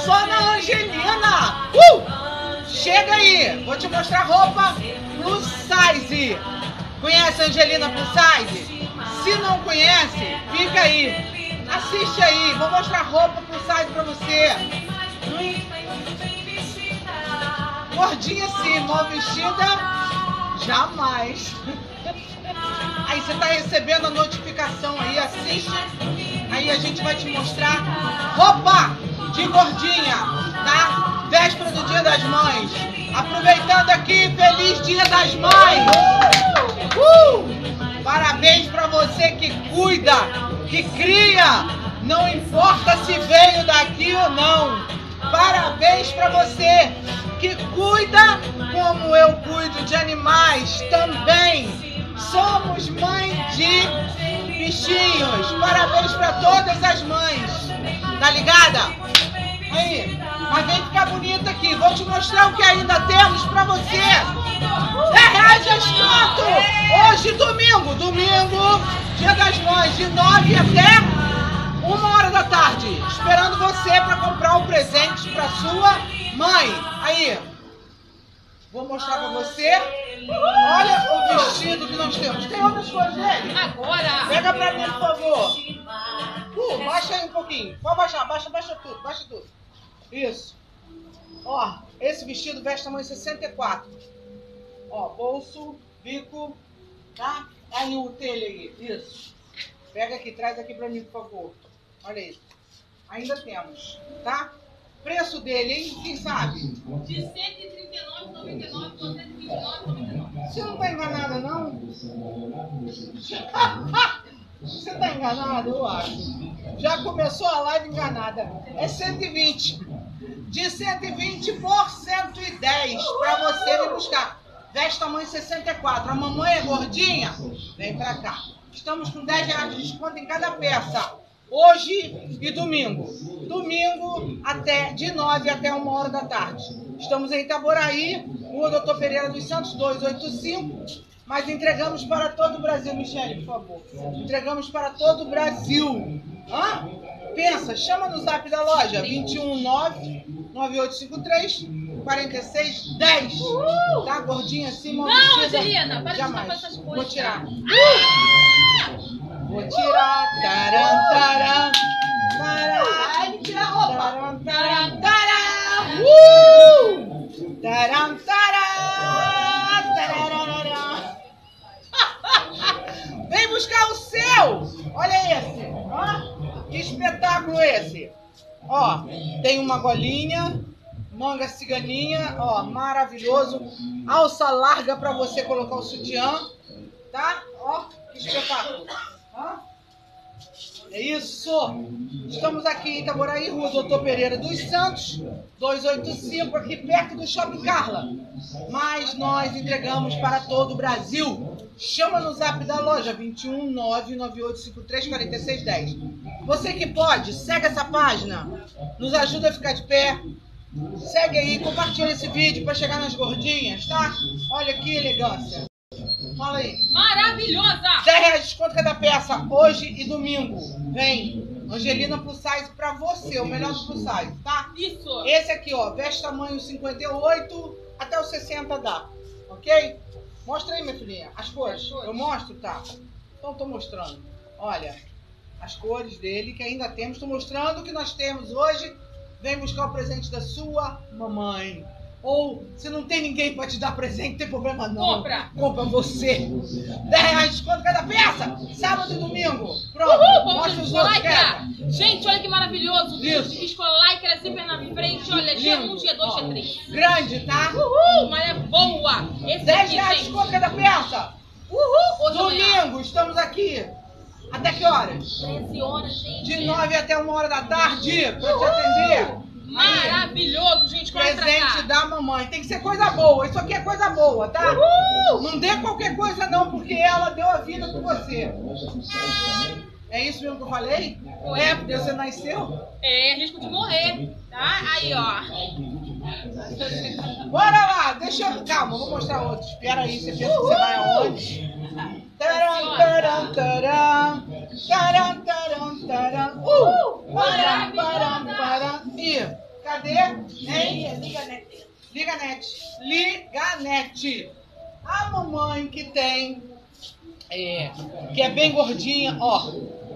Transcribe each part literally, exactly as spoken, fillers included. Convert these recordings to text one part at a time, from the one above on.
só na Angelina. Uh! Chega aí, vou te mostrar roupa plus size. Conhece a Angelina plus size? Se não conhece, fica aí. Assiste aí, vou mostrar roupa plus size pra você. Gordinha sim, mal vestida, jamais. Aí você tá recebendo a notificação aí, assiste. Aí a gente vai te mostrar roupa de gordinha, tá? Véspera do Dia das Mães. Aproveitando aqui, feliz Dia das Mães. Uh! Parabéns pra você que cuida, que cria. Não importa se veio daqui ou não. Parabéns pra você que cuida como eu cuido de animais também. Somos mãe de bichinhos. Parabéns para todas as mães. Tá ligada? Aí, mas vem ficar bonita aqui. Vou te mostrar o que ainda temos para você. dez reais de desconto. Hoje, domingo. Domingo, Dia das Mães, de nove até uma hora da tarde. Esperando você para comprar um presente para sua mãe. Aí, vou mostrar pra você. Olha o vestido que nós temos. Tem outras coisas dele? Agora! Pega pra mim, por favor. Uh, baixa aí um pouquinho. Pode baixar, baixa, baixa tudo, baixa tudo. Isso. Ó, esse vestido veste tamanho sessenta e quatro. Ó, bolso, bico, tá? Aí o telha aí, isso. Pega aqui, traz aqui pra mim, por favor. Olha isso. Ainda temos, tá? Preço dele, hein? Quem sabe? De cento e trinta e nove reais e noventa e nove centavos por cento e vinte e nove reais e noventa e nove centavos. Você não tá enganada, não? Você tá enganada, eu acho. Já começou a live enganada. É cento e vinte. De cento e vinte por cento e dez pra você vir buscar. Veste tamanho sessenta e quatro. A mamãe é gordinha? Vem pra cá. Estamos com dez reais de desconto em cada peça. Hoje e domingo. Domingo até de nove até uma hora da tarde. Estamos em Itaboraí, Rua Doutor Pereira dos Santos, duzentos e oitenta e cinco. Mas entregamos para todo o Brasil, Michele, por favor. Entregamos para todo o Brasil. Hã? Pensa, chama no zap da loja vinte e um nove nove oito cinco três quarenta e seis dez. Tá gordinha assim, mal Não, vestida? Angelina, para de Jamais. fazer essas coisas. Vou tirar. Vou tirar. Taran, taran. Taran. Ai, tira a roupa. Taran, taran, taran. Uh! Taran, taran. Tarararara. Vem buscar o seu. Olha esse. Ó, que espetáculo esse. Ó, tem uma golinha, manga ciganinha, ó, maravilhoso. Alça larga para você colocar o sutiã, tá? Ó, que espetáculo. Ó. É isso! Estamos aqui em Itaboraí, Rua Doutor Pereira dos Santos, duzentos e oitenta e cinco, aqui perto do Shopping Carla. Mas nós entregamos para todo o Brasil. Chama no zap da loja vinte e um nove nove oito cinco três quarenta e seis dez. Você que pode, segue essa página, nos ajuda a ficar de pé. Segue aí, compartilha esse vídeo para chegar nas gordinhas, tá? Olha que elegância. Fala aí. Maravilhosa! dez reais de desconto cada peça, hoje e domingo. Vem, Angelina Plus Size pra você, o melhor do Plus Size, tá? Isso! Esse aqui, ó, veste tamanho cinquenta e oito até o sessenta dá, ok? Mostra aí, minha filhinha, as cores. As cores. Eu mostro, tá? Então tô mostrando. Olha, as cores dele que ainda temos. Tô mostrando o que nós temos hoje. Vem buscar o presente da sua mamãe. Ou, se não tem ninguém para te dar presente, não tem problema não. Compra! Compra você. dez reais de desconto cada peça. Sábado e domingo. Pronto. Uhul! Vamos Mostra de os outros, Lycra! quer? Gente, olha que maravilhoso! Isso. Viscolycra, zíper na frente, olha, G um, Lindo. G dois, Ó, G três. grande, tá? Uhul! Mas é boa! Esse dez aqui, reais de gente. desconto cada peça. Uhul! Hoje amanhã. Domingo, estamos aqui. Até que horas? treze horas, gente. De nove até uma hora da tarde, pra te atender. Maravilhoso, gente. Corre pra Presente cá. da mamãe. Tem que ser coisa boa. Isso aqui é coisa boa, tá? Uhul! Não dê qualquer coisa não, porque ela deu a vida por você. É isso mesmo que eu falei? Foi. É, porque você nasceu? É, risco de morrer, tá? Aí, ó. Bora lá, deixa eu... Calma, eu vou mostrar outro. Espera aí, você pensa que você vai aonde? Taram, taram, taram. Taram, taram, taram. Uh! Param, param, param. Ih, cadê? Cadê? Hein? Liga net. Liga net. Liga net. A mamãe que tem, é, que é bem gordinha, ó.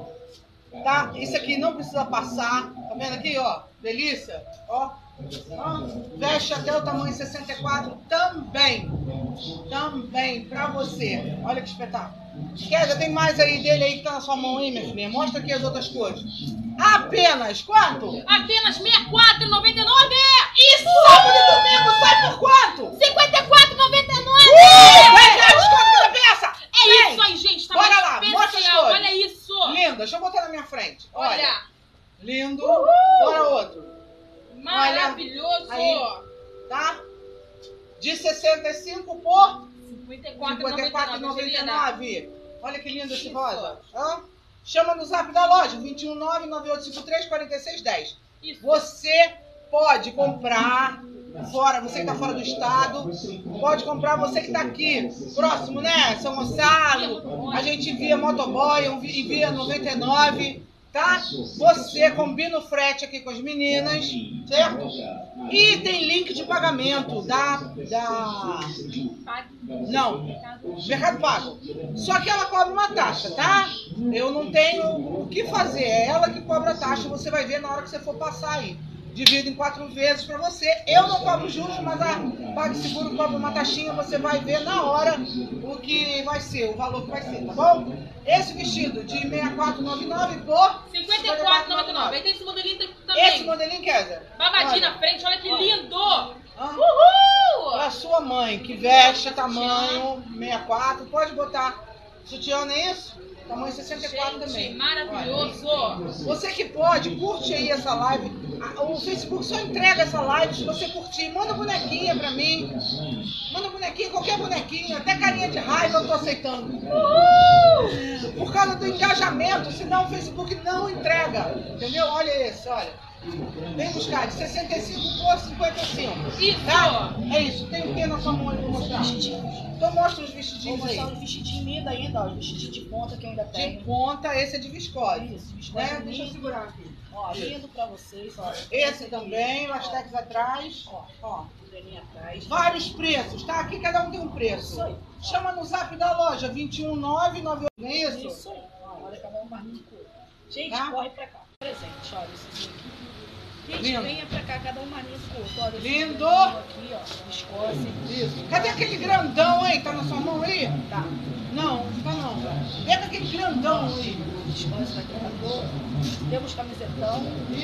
Tá? Isso aqui não precisa passar. Tá vendo aqui, ó? Delícia. Ó. Ó. Veste até o tamanho sessenta e quatro também. Também pra você. Olha que espetáculo. Kézia, tem mais aí dele aí que tá na sua mão aí, minha filha? Mostra aqui as outras cores. Apenas quanto? Apenas sessenta e quatro reais e noventa e nove centavos. Isso! Sábado e domingo sai por quanto? cinquenta e quatro reais e noventa e nove Uh! Vai centavos. dar desconto cada peça! É Vem. isso aí, gente. Tá Bora mais lá, especial. mostra as cores. Olha isso. Linda, deixa eu botar na minha frente. Olha. Olha. Lindo. Uhul. Bora outro. Maravilhoso. Aí. Tá? De sessenta e cinco por cinquenta e quatro cinquenta e quatro reais e e noventa e noventa e nove. nove. Olha que lindo esse Isso. rosa. Hã? Chama no zap da loja, vinte e um nove nove oito cinco três quatro seis um zero. Isso. Você pode comprar fora, você que está fora do estado, pode comprar você que está aqui, próximo, né? São Gonçalo, a gente envia motoboy, envia noventa e nove, tá? Você combina o frete aqui com as meninas, certo? E tem link de pagamento da... da... Não, Mercado Pago. Só que ela cobra uma taxa, tá? Eu não tenho o que fazer, é ela que cobra a taxa, você vai ver na hora que você for passar aí. Divido em quatro vezes para você. Eu não cobro juros, mas a PagSeguro cobra uma taxinha, você vai ver na hora o que vai ser, o valor que vai ser, tá bom? Esse vestido de sessenta e quatro reais e noventa e nove por cinquenta e quatro reais e noventa e nove. Aí tem esse modelinho também. Esse modelinho, Kézia. Babadinho Olha. na frente, olha que Olha. lindo. Hã? Uhul! Pra sua mãe que veste tamanho sessenta e quatro, pode botar sutiã, não é isso? Tamanho sessenta e quatro Gente, também. maravilhoso. Olha. Você que pode, curte aí essa live. O Facebook só entrega essa live se você curtir. Manda bonequinha pra mim. Manda bonequinha, qualquer bonequinha. Até carinha de raiva eu tô aceitando. Uhul! Por causa do engajamento, senão o Facebook não entrega. Entendeu? Olha esse, olha. Vem buscar de sessenta e cinco por cinquenta e cinco. Isso. Tá? É isso. Tem o que na sua mão aí pra mostrar? Então mostra os vestidinhos Vou aí. mostrar os vestidinhos lindos ainda, ó. Os vestidinhos de ponta que eu ainda De tenho. ponta, esse é de viscose. Isso, viscose Né? lindo. Deixa eu segurar aqui. Ó, lindo pra vocês, ó. Esse também, lastex atrás. Ó, Ó. modelinho atrás. Vários preços, tá? Aqui cada um tem um preço. Isso aí. Chama no zap da loja, vinte e um nove nove oito. Não é isso? Isso aí. Ó, olha cada um mais lindo que o outro. Gente, Tá? corre pra cá. Presente, olha esses aqui. Gente, Lindo. venha pra cá, cada um mais lindo que o outro. Olha esse Lindo. modelinho aqui, ó. Viscose. Isso. Cadê aquele grandão aí? Tá na sua mão aí? Tá. Não, não tá não. Pega aquele grandão aí. Viscose daqui pra todo. Temos camisetão.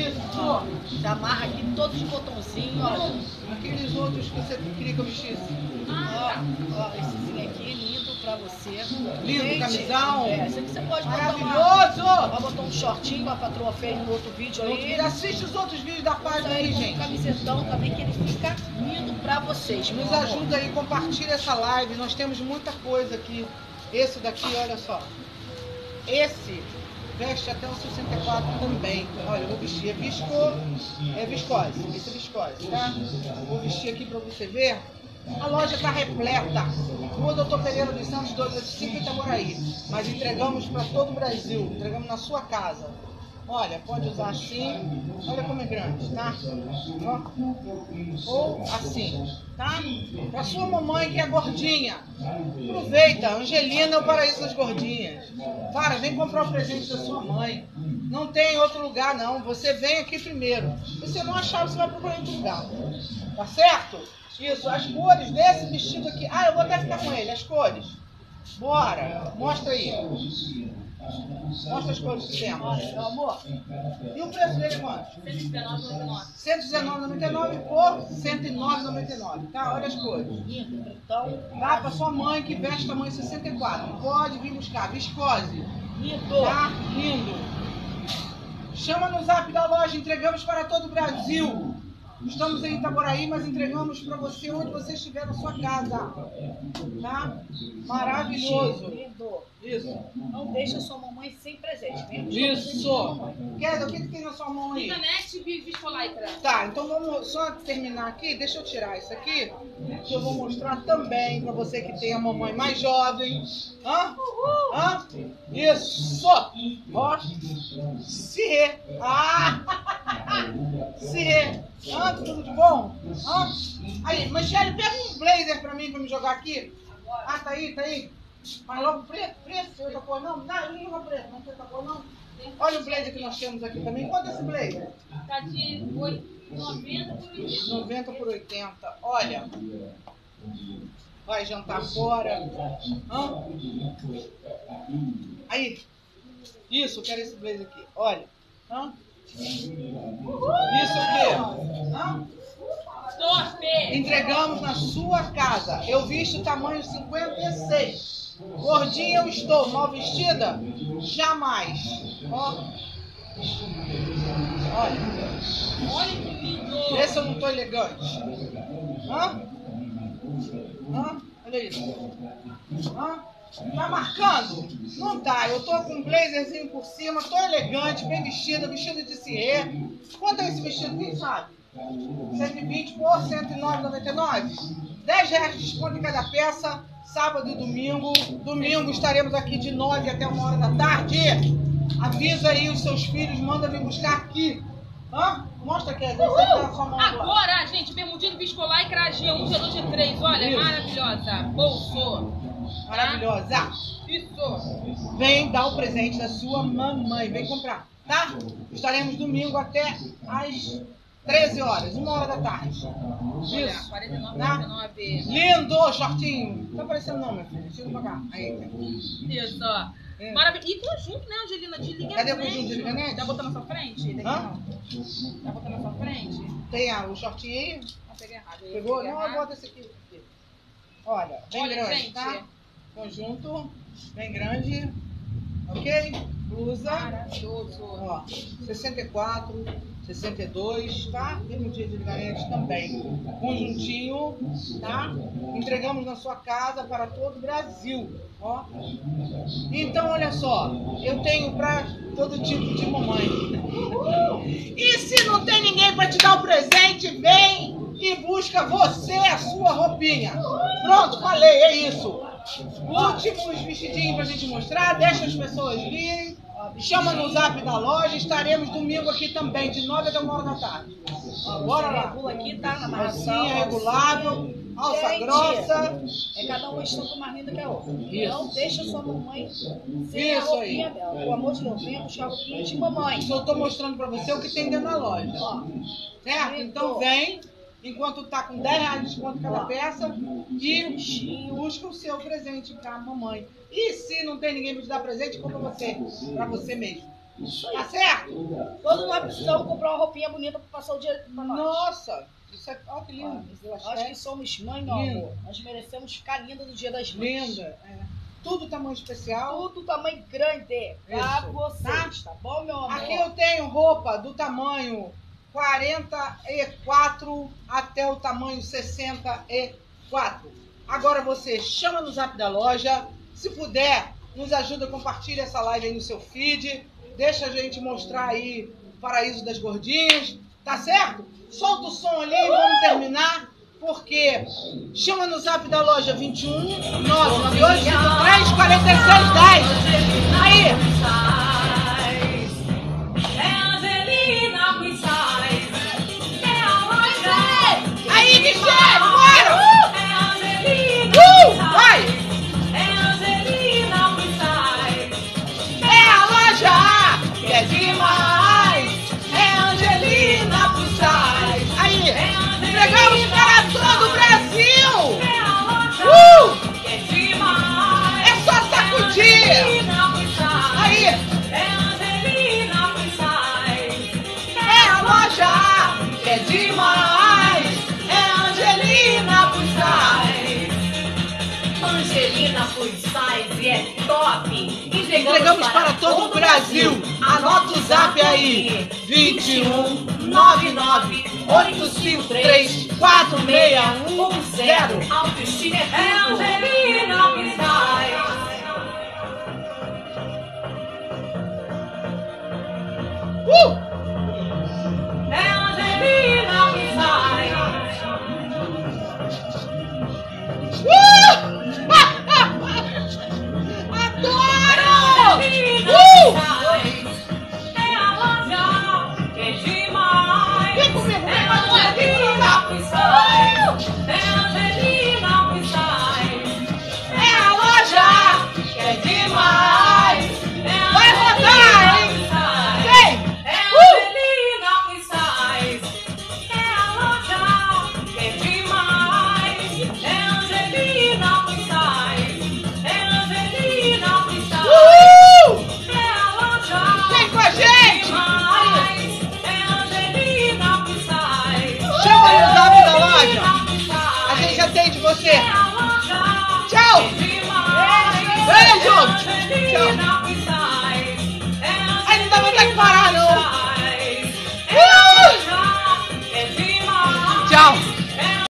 Isso. Da marra aqui, todos de botãozinho, ó. Aqueles outros que você queria que eu vestisse. Ó, ó, essezinho aqui, lindo pra você. Lindo, Gente, camisão. É, esse aqui você pode botar uma... Maravilhoso! Vai botar um shortinho, a patroa fez no outro vídeo aí. Assiste os outros vídeos da página aí, Com gente. camisetão também, que ele fica lindo pra vocês. meu Nos amor. ajuda aí, compartilha essa live. Nós temos muita coisa aqui. Esse daqui, olha só. Esse veste até o sessenta e quatro também. Olha, eu vou vestir. É visco, é viscose. Esse é viscose, tá? Vou vestir aqui pra você ver. A loja está repleta. Rua Doutor Pereira dos Santos, duzentos e oitenta e cinco, Itaboraí. Mas entregamos para todo o Brasil. Entregamos na sua casa. Olha, pode usar assim. Olha como é grande, tá? Ó. Ou assim, tá? Pra sua mamãe que é gordinha. Aproveita, Angelina é o paraíso das gordinhas. Para, vem comprar o presente da sua mãe. Não tem outro lugar, não. Você vem aqui primeiro. Se você não achar, você vai procurar em outro lugar. Tá certo? Isso, as cores desse vestido aqui. Ah, eu vou até ficar com ele, as cores. Bora, mostra aí. Mostra as cores que temos. Olha, meu amor. E o preço dele é quanto? cento e dezenove reais e noventa e nove. cento e dezenove reais e noventa e nove por cento e nove reais e noventa e nove. Tá, olha as cores. Lindo. Então, Dá pra sua mãe que veste tamanho sessenta e quatro. Pode vir buscar. Viscose. lindo. Tá? Lindo. Chama no zap da loja. Entregamos para todo o Brasil. Estamos em Itaboraí, mas entregamos para você onde você estiver na sua casa. Tá? Maravilhoso. Lindo. Isso. Não deixa sua mamãe sem presente. Vem buscar o presente da Isso. mamãe. Kézia, o que, que tem na sua mão aí? Internet e Viscolaitra. Tá, então vamos só terminar aqui. Deixa eu tirar isso aqui, que eu vou mostrar também para você que tem a mamãe mais jovem. Hã? Hã? Isso! Ó. Se. Ah! Se. Hã? Tudo de bom? Hã? Aí, Michele, pega um blazer pra mim, pra me jogar aqui. Ah, tá aí, tá aí. Mas logo preto, preto, sem outra cor não? Não, não joga preto, não tem outra cor não. Olha o blazer que nós temos aqui também. Quanto é esse blazer? Tá de noventa por oitenta. noventa por oitenta. Olha. Vai jantar fora. Hã? Aí. Isso, eu quero esse blazer aqui. Olha. Hã? Isso aqui. Hã? Top! Entregamos na sua casa. Eu visto tamanho cinquenta e seis. Gordinha eu estou. Mal vestida? Jamais. Ó. Olha. Olha que lindo! Vê se eu não estou elegante. Hã? Hã? Olha isso. Hã? Tá marcando? Não tá. Eu tô com um blazerzinho por cima, tô elegante, bem vestida, vestido de cirê. Quanto é esse vestido? Quem sabe? cento e vinte por cento e nove reais e noventa e nove centavos. dez reais de desconto em cada peça. Sábado e domingo. Domingo estaremos aqui de nove até uma hora da tarde. Avisa aí os seus filhos, manda vir buscar aqui. Hã? Mostra aqui, você tá a sua mão agora. Agora, gente, bermudinho viscolar e crajê, um G dois G três, olha, Isso. maravilhosa. Bolso. Maravilhosa. Isso. Vem dar o presente da sua mamãe. Vem comprar, tá? Estaremos domingo até às treze horas, uma hora da tarde. Olha, Isso. quarenta e nove, Tá? quarenta e nove. Lindo, shortinho. Tá parecendo não, meu filho. Chega pra cá. Aí. Isso, ó. É. Maravilha. E conjunto, né, Angelina? De ligamento. Cadê o conjunto de ligamento? Tá botando na sua frente? Daqui Hã? não. Tá botando na sua frente? Tem ah, o shortinho aí? Ah, peguei errado. Eu Pegou? peguei Não, eu errado. boto esse aqui. Olha, bem Olha, grande, gente. tá? Conjunto, bem grande. Ok? Blusa. Maravilhoso. Ó, sessenta e quatro, sessenta e dois, tá? E no dia de ligamento também. Conjuntinho, tá? Entregamos na sua casa para todo o Brasil, ó. Então, olha só, eu tenho para todo tipo de mamãe. E se não tem ninguém para te dar o presente, vem e busca você a sua roupinha. Pronto, falei, é isso. Últimos vestidinhos pra gente mostrar, deixa as pessoas virem. Chama no zap da loja, estaremos domingo aqui também, de nove até uma hora da tarde. Bora lá. Regula aqui, tá? Na amarração. Alcinha regulável, alça Gente, grossa. É cada uma estampa mais linda que a outra. Isso. Então, deixa sua mamãe sem Isso a roupinha aí. dela. Pelo amor de Deus, venha buscar a roupinha de mamãe. Eu tô mostrando pra você o que tem dentro da loja. Ó, Certo? Então vem, enquanto tá com dez reais de desconto cada peça, e busca o seu presente pra mamãe. E se não tem ninguém pra te dar presente, compra você, pra você mesmo. Tá certo? todos nós precisamos comprar uma roupinha bonita pra passar o dia pra nós. Nossa, isso é, olha que lindo. Ó, Eu nós que achei somos mãe, meu Lindo. amor, nós merecemos ficar linda no dia das mães. linda. É. Tudo tamanho especial. Tudo tamanho grande pra Isso. vocês, tá bom, meu amor? Aqui eu tenho roupa do tamanho quarenta e quatro até o tamanho sessenta e quatro. Agora você chama no zap da loja. Se puder, nos ajuda, compartilha essa live aí no seu feed. Deixa a gente mostrar aí o paraíso das gordinhas. Tá certo? Solta o som ali e vamos terminar. Porque chama no zap da loja vinte e um, nove nove oito, cinco três, quarenta e seis, dez. Aí! Aí, Michele, bora! Uh, vai! É a loja A, que é demais! É Angelina Puxais! Aí, entregamos para todo o Brasil! Uh! É só sacudir! Aí, é a loja A, que é demais! É Angelina Puxais! Angelina Puxais e é top! Entregamos para todo o Brasil. Anota o zap aí. vinte e um, nove nove, oito cinco três, quatro seis um zero. Autoestima é Angelina Puxais! Uh!